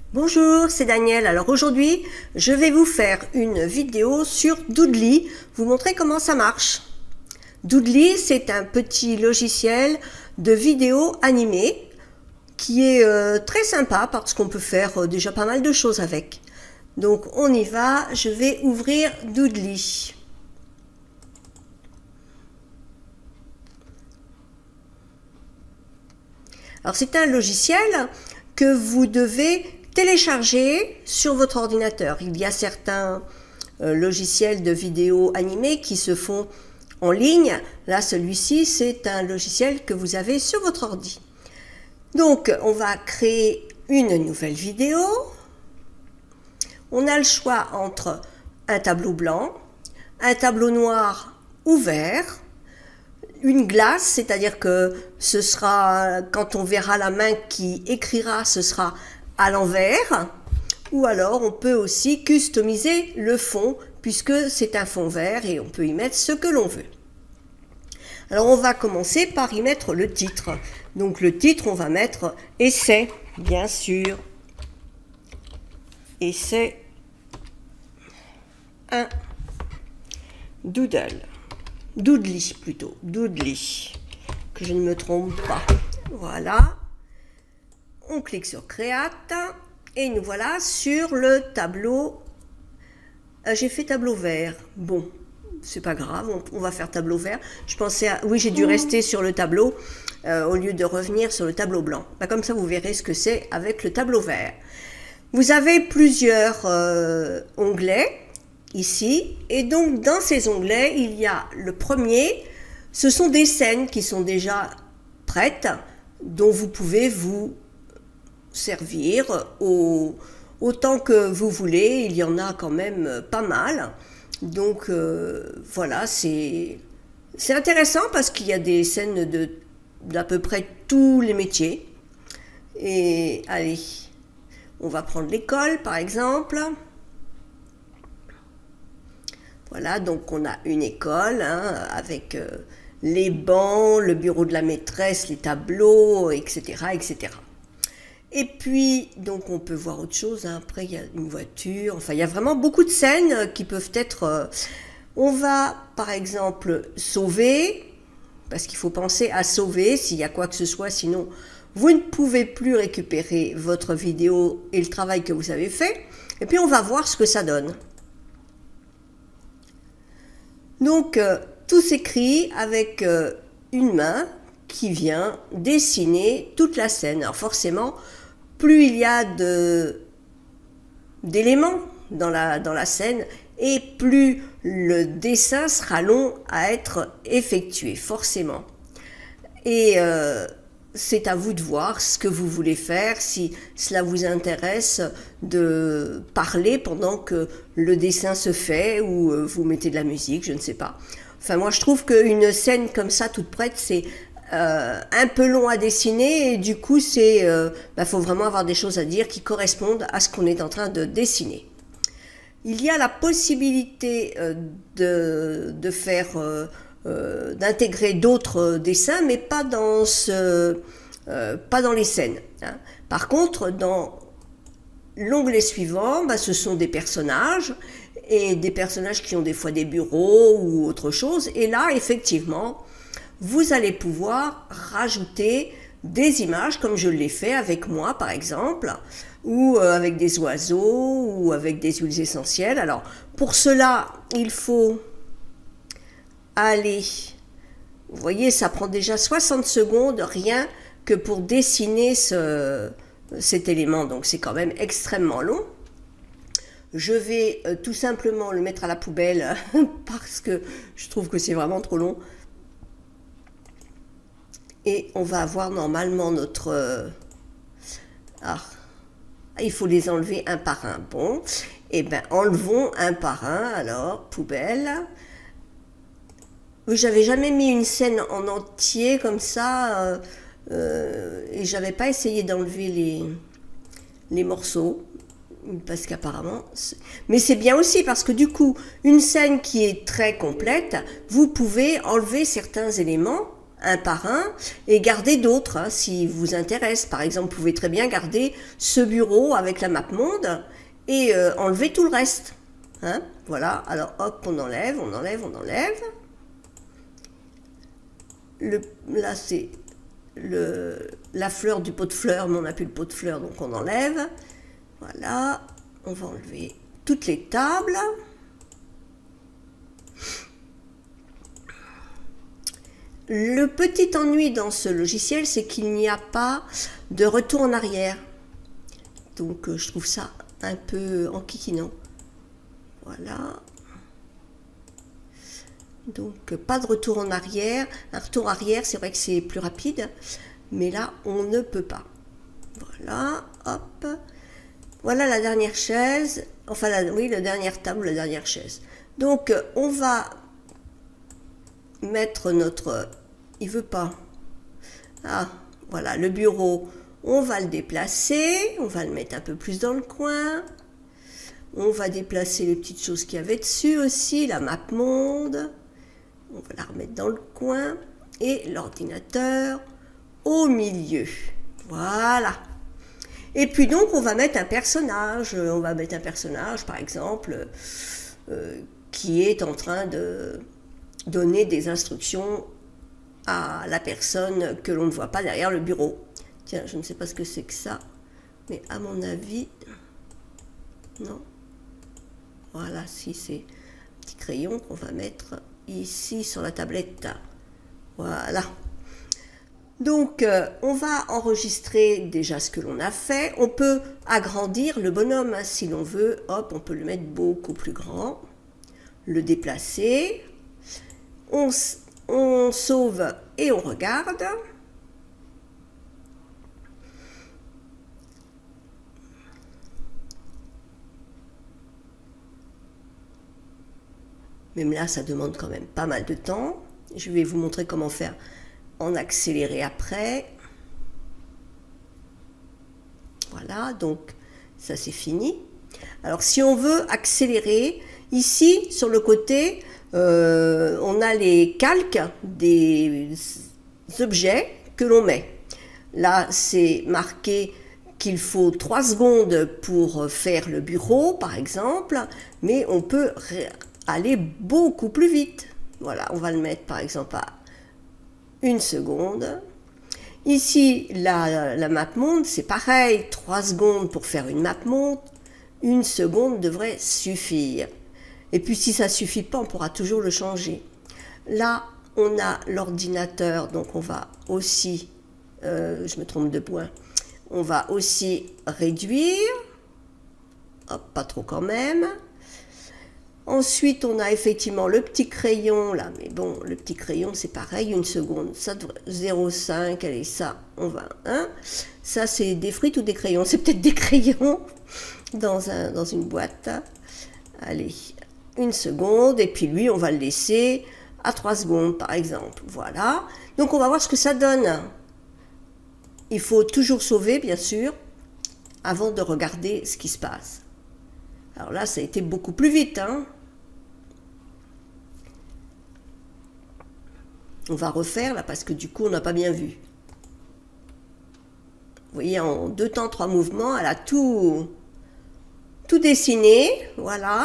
Bonjour, c'est Daniel. Alors aujourd'hui, je vais vous faire une vidéo sur Doodly, vous montrer comment ça marche. Doodly, c'est un petit logiciel de vidéo animée qui est très sympa parce qu'on peut faire déjà pas mal de choses avec. Donc on y va, je vais ouvrir Doodly. Alors c'est un logiciel que vous devez télécharger sur votre ordinateur. Il y a certains logiciels de vidéo animée qui se font en ligne. Là, celui-ci, c'est un logiciel que vous avez sur votre ordi. Donc, on va créer une nouvelle vidéo. On a le choix entre un tableau blanc, un tableau noir ou vert, une glace, c'est-à-dire que ce sera, quand on verra la main qui écrira, ce sera à l'envers, ou alors on peut aussi customiser le fond, puisque c'est un fond vert et on peut y mettre ce que l'on veut. Alors on va commencer par y mettre le titre. Donc le titre, on va mettre essai, bien sûr. Essai 1. Doodle. Doodly plutôt. Doodly. Que je ne me trompe pas. Voilà. On clique sur Create. Et nous voilà sur le tableau. J'ai fait tableau vert. Bon, c'est pas grave, on va faire tableau vert. Je pensais à... Oui, j'ai dû rester sur le tableau au lieu de revenir sur le tableau blanc. Bah, comme ça, vous verrez ce que c'est avec le tableau vert. Vous avez plusieurs onglets ici. Et donc, dans ces onglets, il y a le premier. Ce sont des scènes qui sont déjà prêtes, dont vous pouvez vous servir autant que vous voulez. Il y en a quand même pas mal. Donc voilà, c'est intéressant parce qu'il y a des scènes d'à peu près tous les métiers. Et allez, on va prendre l'école par exemple. Voilà, donc on a une école avec les bancs, le bureau de la maîtresse, les tableaux, etc., etc. Et puis, donc on peut voir autre chose, après il y a une voiture, enfin il y a vraiment beaucoup de scènes qui peuvent être... on va par exemple sauver, parce qu'il faut penser à sauver s'il y a quoi que ce soit, sinon vous ne pouvez plus récupérer votre vidéo et le travail que vous avez fait. Et puis on va voir ce que ça donne. Donc tout s'écrit avec une main qui vient dessiner toute la scène. Alors forcément, plus il y a d'éléments dans la scène, et plus le dessin sera long à être effectué, forcément. Et c'est à vous de voir ce que vous voulez faire, si cela vous intéresse de parler pendant que le dessin se fait, ou vous mettez de la musique, je ne sais pas. Enfin, moi je trouve qu'une scène comme ça, toute prête, c'est un peu long à dessiner, et du coup c'est faut vraiment avoir des choses à dire qui correspondent à ce qu'on est en train de dessiner. Il y a la possibilité de faire d'intégrer d'autres dessins, mais pas dans pas dans les scènes, hein. Par contre, dans l'onglet suivant, ce sont des personnages, et des personnages qui ont des fois des bureaux ou autre chose, et là effectivement vous allez pouvoir rajouter des images, comme je l'ai fait avec moi par exemple, ou avec des oiseaux, ou avec des huiles essentielles. Alors pour cela, il faut aller, vous voyez, ça prend déjà 60 secondes, rien que pour dessiner cet élément, donc c'est quand même extrêmement long. Je vais tout simplement le mettre à la poubelle parce que je trouve que c'est vraiment trop long. Et on va avoir normalement notre... il faut les enlever un par un. Bon, et bien enlevons un par un, alors, poubelle. J'avais jamais mis une scène en entier comme ça, et j'avais pas essayé d'enlever les morceaux, parce qu'apparemment... Mais c'est bien aussi, parce que du coup, une scène qui est très complète, vous pouvez enlever certains éléments un par un et garder d'autres hein, si vous intéresse. Par exemple, vous pouvez très bien garder ce bureau avec la map monde et enlever tout le reste. Hein, voilà, alors hop, on enlève, on enlève, on enlève. Là, c'est la fleur du pot de fleurs, mais on n'a plus le pot de fleurs, donc on enlève. Voilà, on va enlever toutes les tables. Le petit ennui dans ce logiciel, c'est qu'il n'y a pas de retour en arrière. Donc, je trouve ça un peu enquiquinant. Voilà. Donc, pas de retour en arrière. Un retour arrière, c'est vrai que c'est plus rapide. Mais là, on ne peut pas. Voilà, hop. Voilà la dernière chaise. Enfin, oui, la dernière table, la dernière chaise. Donc, on va mettre notre... Il veut pas. Ah, voilà, le bureau. On va le déplacer. On va le mettre un peu plus dans le coin. On va déplacer les petites choses qu'il y avait dessus aussi. La map monde. On va la remettre dans le coin. Et l'ordinateur au milieu. Voilà. Et puis donc, on va mettre un personnage. On va mettre un personnage, par exemple, qui est en train de donner des instructions à la personne que l'on ne voit pas derrière le bureau. Tiens, je ne sais pas ce que c'est que ça, mais à mon avis, non. Voilà, si c'est un petit crayon qu'on va mettre ici sur la tablette. Voilà. Donc, on va enregistrer déjà ce que l'on a fait. On peut agrandir le bonhomme hein, si l'on veut. Hop, on peut le mettre beaucoup plus grand. Le déplacer. On sauve et on regarde. Même là, ça demande quand même pas mal de temps. Je vais vous montrer comment faire en accéléré après. Voilà, donc ça c'est fini. Alors si on veut accélérer, ici sur le côté, on a les calques des objets que l'on met. Là, c'est marqué qu'il faut 3 secondes pour faire le bureau, par exemple, mais on peut aller beaucoup plus vite. Voilà, on va le mettre par exemple à 1 seconde. Ici, la map monde, c'est pareil, 3 secondes pour faire une map monde, 1 seconde devrait suffire. Et puis si ça ne suffit pas, on pourra toujours le changer. Là, on a l'ordinateur, donc on va aussi, je me trompe de point, on va aussi réduire, hop, pas trop quand même. Ensuite, on a effectivement le petit crayon là, mais bon, le petit crayon c'est pareil, 1 seconde, ça 0,5, allez, ça, on va, hein. Ça c'est des frites ou des crayons? C'est peut-être des crayons dans une boîte. Allez, 1 seconde, et puis lui, on va le laisser à 3 secondes, par exemple. Voilà. Donc, on va voir ce que ça donne. Il faut toujours sauver, bien sûr, avant de regarder ce qui se passe. Alors là, ça a été beaucoup plus vite, hein. On va refaire, là, parce que du coup, on n'a pas bien vu. Vous voyez, en 2 temps, 3 mouvements, elle a tout dessiné, voilà.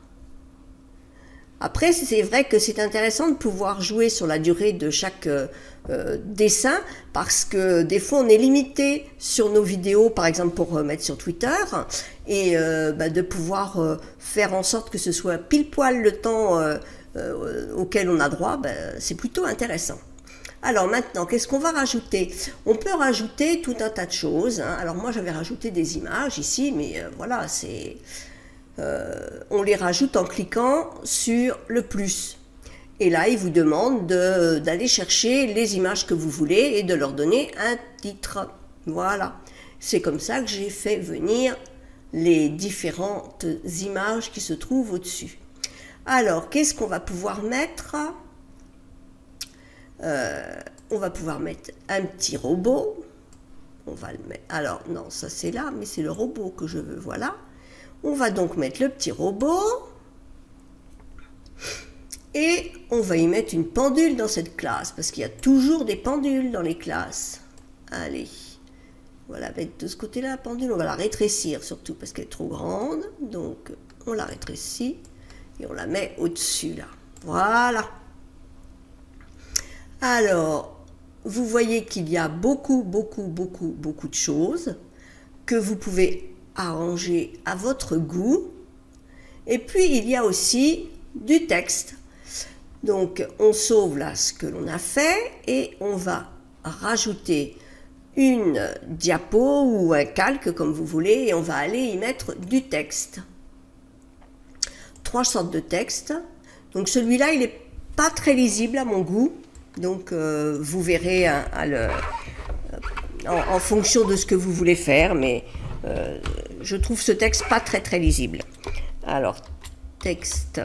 Après, c'est vrai que c'est intéressant de pouvoir jouer sur la durée de chaque dessin, parce que des fois, on est limité sur nos vidéos, par exemple pour mettre sur Twitter, et de pouvoir faire en sorte que ce soit pile poil le temps auquel on a droit, c'est plutôt intéressant. Alors maintenant, qu'est-ce qu'on va rajouter? On peut rajouter tout un tas de choses, hein. Alors moi, j'avais rajouté des images ici, mais voilà, c'est... on les rajoute en cliquant sur le plus. Et là, il vous demande d'aller chercher les images que vous voulez et de leur donner un titre. Voilà. C'est comme ça que j'ai fait venir les différentes images qui se trouvent au-dessus. Alors, qu'est-ce qu'on va pouvoir mettre? On va pouvoir mettre un petit robot. On va le mettre. Alors, non, ça c'est là, mais c'est le robot que je veux. Voilà. On va donc mettre le petit robot. Et on va y mettre une pendule dans cette classe, parce qu'il y a toujours des pendules dans les classes. Allez, on va la mettre de ce côté-là, la pendule, on va la rétrécir surtout, parce qu'elle est trop grande. Donc, on la rétrécit et on la met au-dessus, là. Voilà. Alors, vous voyez qu'il y a beaucoup de choses que vous pouvez arranger à votre goût. Et puis, il y a aussi du texte. Donc, on sauve là ce que l'on a fait et on va rajouter une diapo ou un calque, comme vous voulez, et on va aller y mettre du texte. 3 sortes de texte. Donc, celui-là, il n'est pas très lisible à mon goût. Donc, vous verrez en fonction de ce que vous voulez faire, mais je trouve ce texte pas très lisible. Alors, texte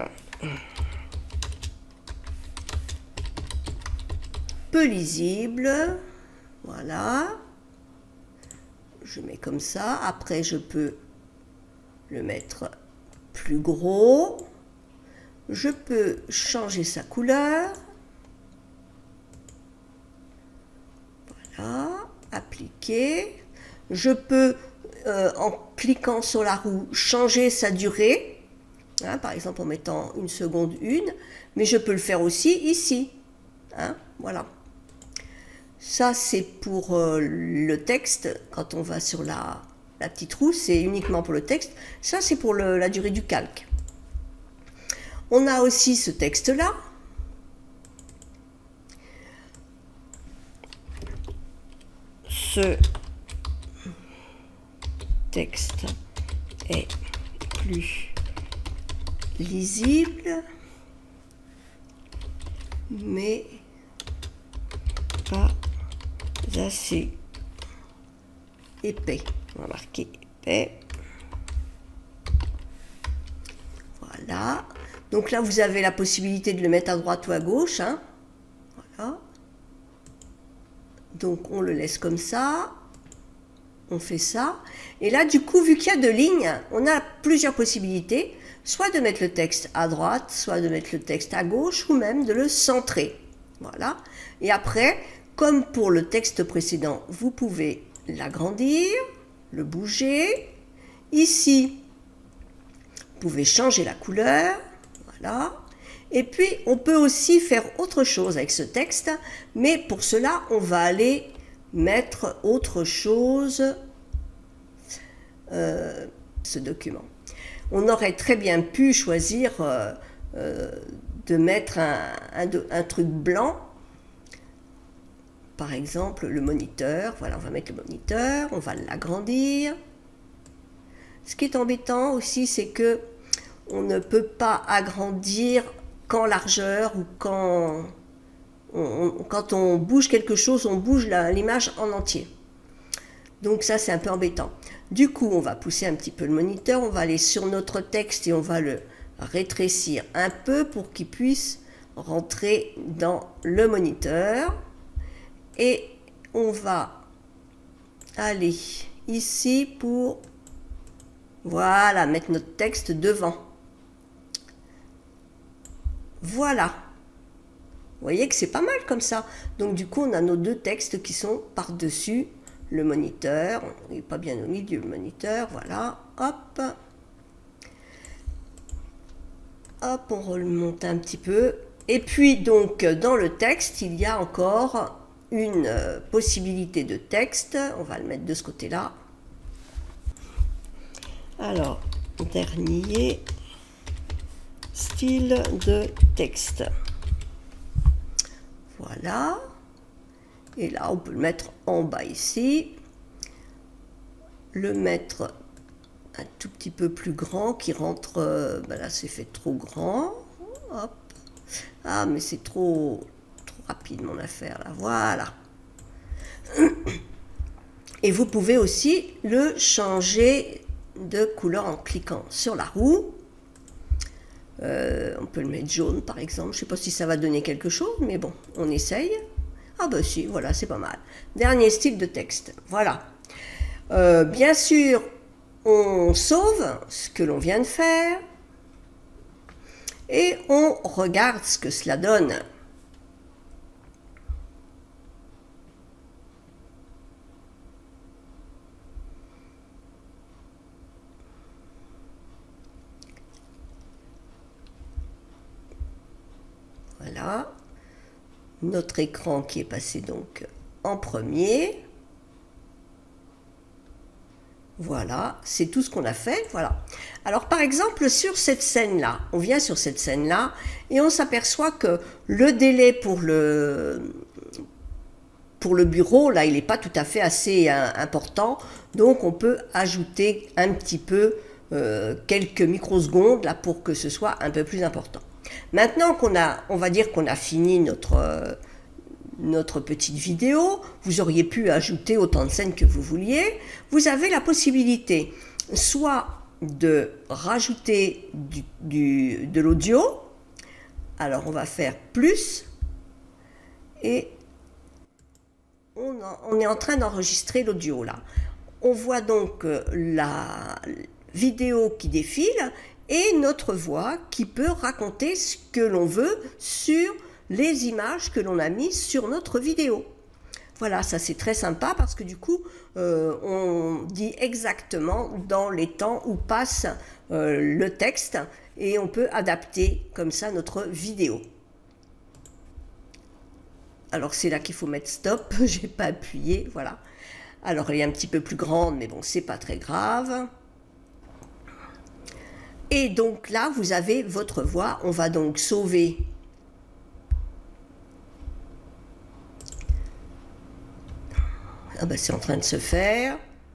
peu lisible, voilà, je mets comme ça. Après je peux le mettre plus gros, je peux changer sa couleur, voilà, appliquer, je peux en cliquant sur la roue changer sa durée, hein, par exemple en mettant 1 seconde 1, mais je peux le faire aussi ici, hein, voilà. Ça, c'est pour le texte. Quand on va sur la petite roue, c'est uniquement pour le texte. Ça, c'est pour la durée du calque. On a aussi ce texte-là. Ce texte est plus lisible, mais pas assez épais. On va marquer épais. Voilà. Donc là, vous avez la possibilité de le mettre à droite ou à gauche, hein. Voilà. Donc on le laisse comme ça. On fait ça. Et là, du coup, vu qu'il y a 2 lignes, on a plusieurs possibilités. Soit de mettre le texte à droite, soit de mettre le texte à gauche, ou même de le centrer. Voilà. Et après, comme pour le texte précédent, vous pouvez l'agrandir, le bouger. Ici, vous pouvez changer la couleur. Voilà. Et puis, on peut aussi faire autre chose avec ce texte, mais pour cela, on va aller mettre autre chose, ce document. On aurait très bien pu choisir de mettre un truc blanc, par exemple le moniteur. Voilà, on va mettre le moniteur, on va l'agrandir. Ce qui est embêtant aussi, c'est que on ne peut pas agrandir qu'en largeur ou quand on bouge quelque chose, on bouge l'image en entier. Donc ça, c'est un peu embêtant. Du coup, on va pousser un petit peu le moniteur, on va aller sur notre texte et on va le rétrécir un peu pour qu'il puisse rentrer dans le moniteur. Et on va aller ici pour, voilà, mettre notre texte devant. Voilà. Vous voyez que c'est pas mal comme ça. Donc du coup, on a nos 2 textes qui sont par-dessus le moniteur. Il n'est pas bien au milieu, le moniteur. Voilà. Hop. Hop, on remonte un petit peu. Et puis, donc, dans le texte, il y a encore une possibilité de texte. On va le mettre de ce côté-là. Alors, dernier style de texte. Voilà. Et là, on peut le mettre en bas ici. Le mettre un tout petit peu plus grand, qui rentre... ben là, c'est fait trop grand. Hop. Ah, mais c'est trop rapide, mon affaire, là. Voilà. Et vous pouvez aussi le changer de couleur en cliquant sur la roue. On peut le mettre jaune, par exemple. Je ne sais pas si ça va donner quelque chose, mais bon, on essaye. Ah ben si, voilà, c'est pas mal. Dernier style de texte, voilà. Bien sûr, on sauve ce que l'on vient de faire. et on regarde ce que cela donne. Voilà, notre écran qui est passé donc en premier. Voilà, c'est tout ce qu'on a fait, voilà. Alors par exemple, sur cette scène-là, on vient sur cette scène-là et on s'aperçoit que le délai pour le bureau, là, il n'est pas tout à fait assez important, donc on peut ajouter un petit peu quelques microsecondes là pour que ce soit un peu plus important. Maintenant on va dire qu'on a fini notre petite vidéo, vous auriez pu ajouter autant de scènes que vous vouliez. Vous avez la possibilité soit de rajouter de l'audio. Alors on va faire plus et on est en train d'enregistrer l'audio là. On voit donc la vidéo qui défile et notre voix qui peut raconter ce que l'on veut sur les images que l'on a mises sur notre vidéo. Voilà, ça c'est très sympa parce que du coup, on dit exactement dans les temps où passe le texte et on peut adapter comme ça notre vidéo. Alors c'est là qu'il faut mettre stop, j'ai pas appuyé, voilà. Alors elle est un petit peu plus grande, mais bon, c'est pas très grave. Et donc là, vous avez votre voix, on va donc sauver. Ah ben c'est en train de se faire.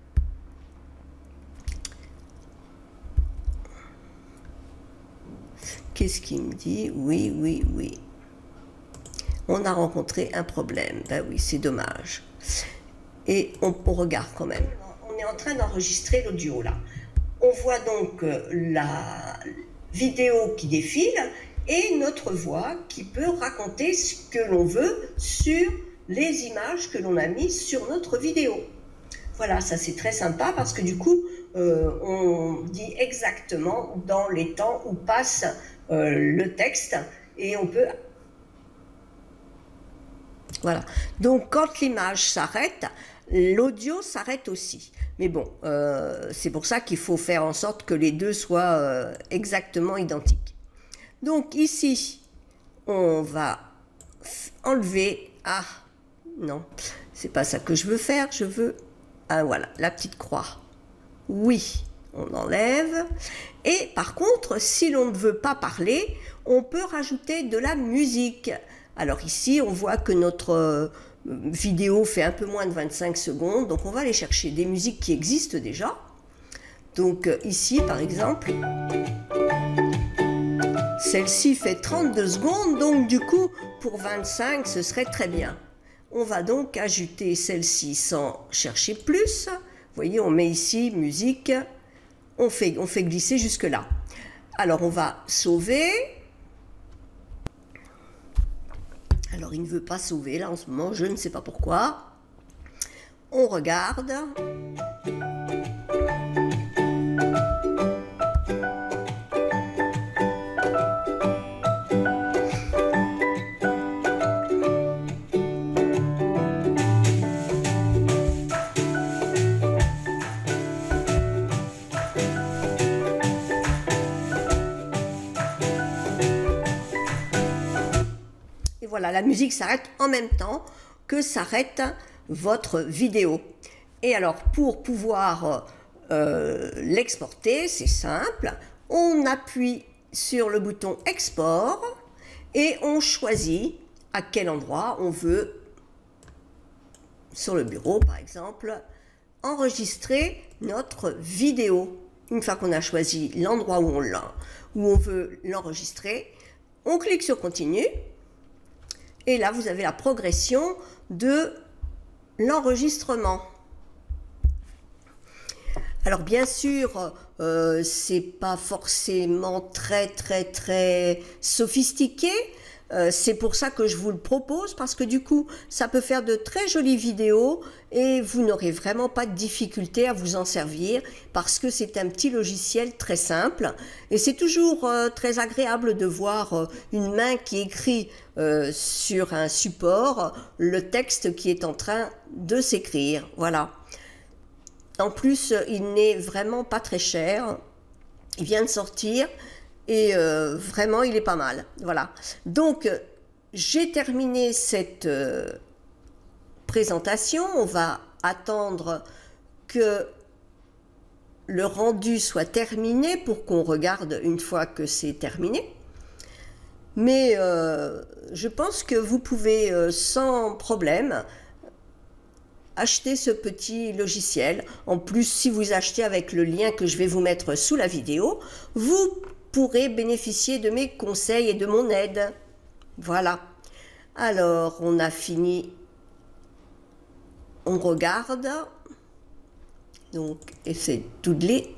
Qu'est-ce qu'il me dit? Oui, oui, oui. On a rencontré un problème. Ben oui, c'est dommage. Et on regarde quand même. On est en train d'enregistrer l'audio là. On voit donc la vidéo qui défile et notre voix qui peut raconter ce que l'on veut sur les images que l'on a mises sur notre vidéo. Voilà, ça c'est très sympa parce que du coup, on dit exactement dans les temps où passe le texte et on peut... Voilà, donc quand l'image s'arrête, l'audio s'arrête aussi. Mais bon, c'est pour ça qu'il faut faire en sorte que les deux soient exactement identiques. Donc ici, on va enlever... Ah, non, c'est pas ça que je veux faire, je veux... Ah voilà, la petite croix. Oui, on enlève. Et par contre, si l'on ne veut pas parler, on peut rajouter de la musique. Alors ici, on voit que notre vidéo fait un peu moins de 25 secondes, donc on va aller chercher des musiques qui existent déjà. Donc ici, par exemple, celle-ci fait 32 secondes, donc du coup, pour 25, ce serait très bien. On va donc ajouter celle-ci sans chercher plus. Vous voyez, on met ici musique, on fait glisser jusque là. Alors on va sauver. Alors il ne veut pas sauver là en ce moment, je ne sais pas pourquoi. On regarde. Voilà, la musique s'arrête en même temps que s'arrête votre vidéo. Et alors, pour pouvoir l'exporter, c'est simple. On appuie sur le bouton export et on choisit à quel endroit on veut, sur le bureau par exemple, enregistrer notre vidéo. Une fois qu'on a choisi l'endroit où on veut l'enregistrer, on clique sur continue. Et là, vous avez la progression de l'enregistrement. Alors bien sûr, c'est pas forcément très sophistiqué, C'est pour ça que je vous le propose, parce que du coup, ça peut faire de très jolies vidéos et vous n'aurez vraiment pas de difficulté à vous en servir parce que c'est un petit logiciel très simple et c'est toujours très agréable de voir une main qui écrit sur un support le texte qui est en train de s'écrire. Voilà. En plus, il n'est vraiment pas très cher. Il vient de sortir et vraiment, il est pas mal. Voilà. Donc, j'ai terminé cette présentation. On va attendre que le rendu soit terminé pour qu'on regarde une fois que c'est terminé. Mais je pense que vous pouvez sans problème acheter ce petit logiciel. En plus, si vous achetez avec le lien que je vais vous mettre sous la vidéo, vous pourrez bénéficier de mes conseils et de mon aide. Voilà. Alors, on a fini. On regarde. Donc, et c'est Doodly.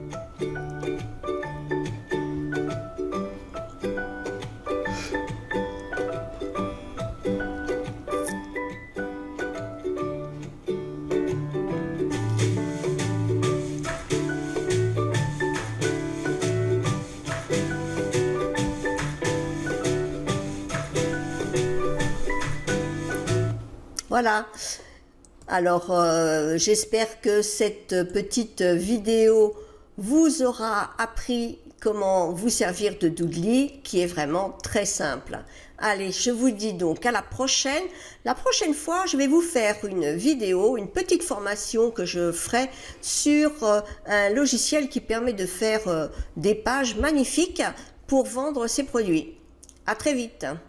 Voilà. Alors, j'espère que cette petite vidéo vous aura appris comment vous servir de Doodly, qui est vraiment très simple. Allez, je vous dis donc à la prochaine. La prochaine fois, je vais vous faire une vidéo, une petite formation que je ferai sur un logiciel qui permet de faire des pages magnifiques pour vendre ses produits. À très vite.